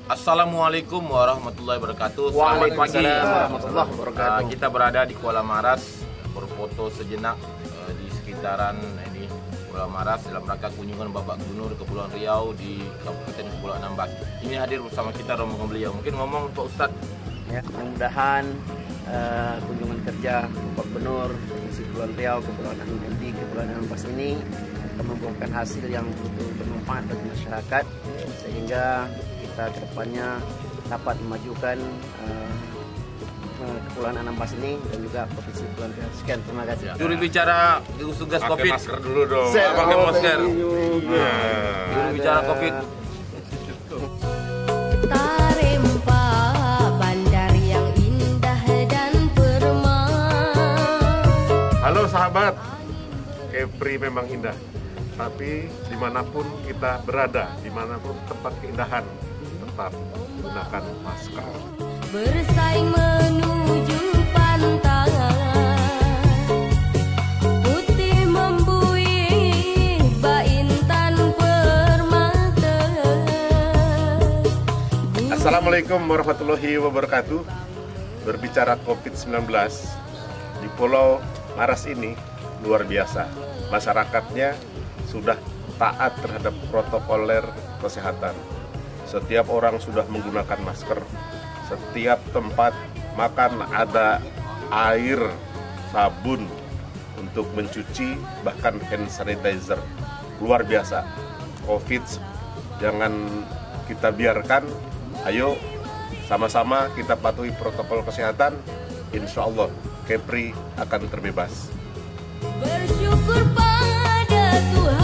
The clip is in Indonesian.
Assalamualaikum warahmatullahi wabarakatuh. Selamat pagi warahmatullahi wabarakatuh. Kita berada di Kuala Maras, berfoto sejenak di sekitaran ini Kuala Maras dalam rangka kunjungan Bapak Gubernur Kepulauan Riau di Kabupaten Kepulauan Anambas. Ini hadir bersama kita rombongan beliau. Mungkin ngomong Pak Ustadz. Ya, mudah-mudahan kunjungan kerja Bapak Gubernur Provinsi Kepulauan Riau, Kepulauan Anambas ini akan membuahkan hasil yang betul bermanfaat bagi masyarakat, sehingga kita kedepannya dapat memajukan Kepulauan Anambas ini dan juga Provinsi Kepulauan Riau. Sekian, terima kasih. Juru bicara gugus tugas COVID. Pakai masker dulu dong. Pakai masker. Juru bicara COVID. Tarempa bandar yang indah dan permai. Halo sahabat, Kepri memang indah. Tapi dimanapun kita berada, dimanapun tempat keindahan, tetap gunakan masker. Bersaing menuju pantai, putih membuih baintan permata. Assalamualaikum warahmatullahi wabarakatuh. Berbicara COVID-19, di Pulau Maras ini luar biasa. Masyarakatnya sudah taat terhadap protokoler kesehatan. Setiap orang sudah menggunakan masker. Setiap tempat makan ada air, sabun untuk mencuci, bahkan hand sanitizer. Luar biasa. COVID jangan kita biarkan. Ayo sama-sama kita patuhi protokol kesehatan. Insya Allah Kepri akan terbebas. Bersyukur pada Tuhan.